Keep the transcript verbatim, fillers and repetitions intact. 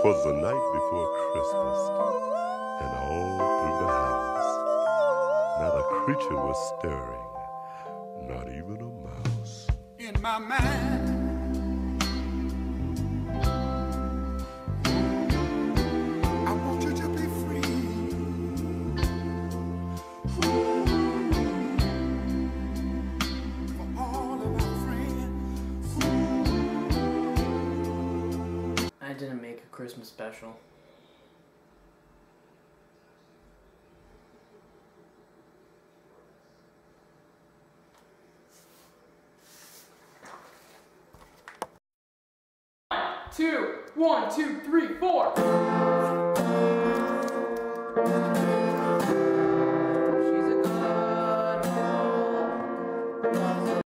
'Twas the night before Christmas, and all through the house not a creature was stirring, not even a mouse. In my mind, I want you to be free. For all of our friends. I didn't make a Christmas special. Two, one, two, three, four.